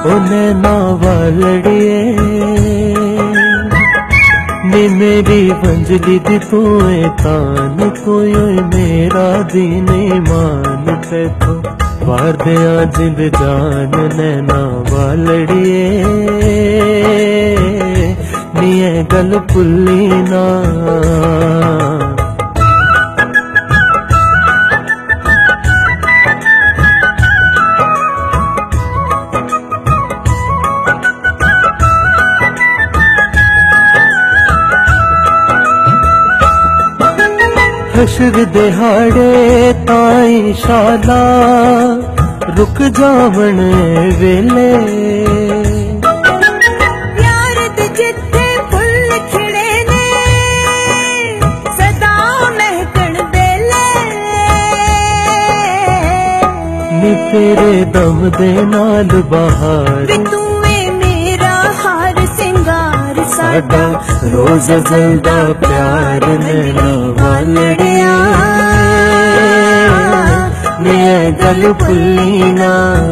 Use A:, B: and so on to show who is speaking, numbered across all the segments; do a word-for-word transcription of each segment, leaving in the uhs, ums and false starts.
A: उन्हें ना वालड़िए नी मेरी वंजली दी तू तान कोई मेरा दीन ईमान ते तो वार दिया जिंद जान नैना वालड़िए नी ए गल भुल्ली ना। हशर दिहाड़े ताई शाला रुक जावन वेले
B: प्यार दे जिथे फुल खिड़े ने सदा महकन बेले
A: नी तेरे दम दे नाल बहार
B: तू मेरा हार सिंगार साडा
A: रोज जलदा प्यार नैना वालड़िया नी ए गल भुल्ली ना।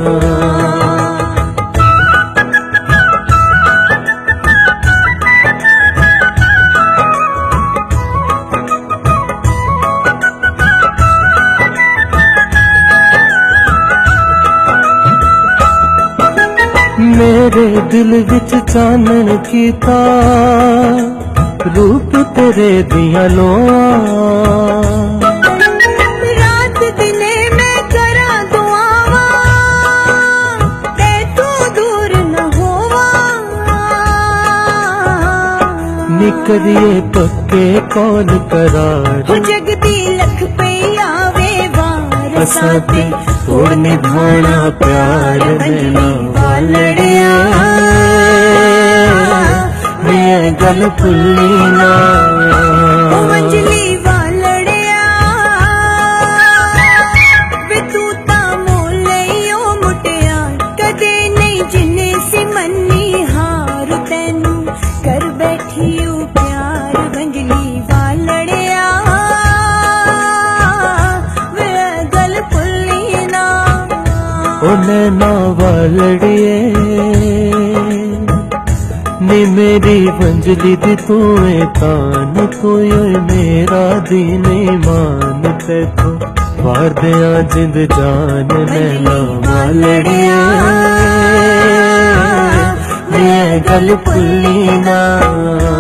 A: मेरे दिल विच चानन कीता रूप तेरे दिया लोआ
B: रात दिने मैं करा दुआवा ते तू दूर न होवा
A: निकलिए पक्के कौन करार
B: जगदी लख पे आवे वार
A: साथे तोड़ निभाना प्यार नैना वालड़िया नी ए गल भुल्ली ना।
B: वंजली वालड़िया वे तू ता मोलइयो मुटिया कदे नहीं जिन्ने सी मन्नी हार तैनू कर बैठी प्यार वंजली वालड़िया वे गल भुल्ली ना।
A: उन्हें ना वालड़िए नी मेरी वंजली दी तू तान कोई मेरा दीन ईमान ते तो वार दिया जिंद जान नैना वालड़िया नी ए गल भुल्ली ना।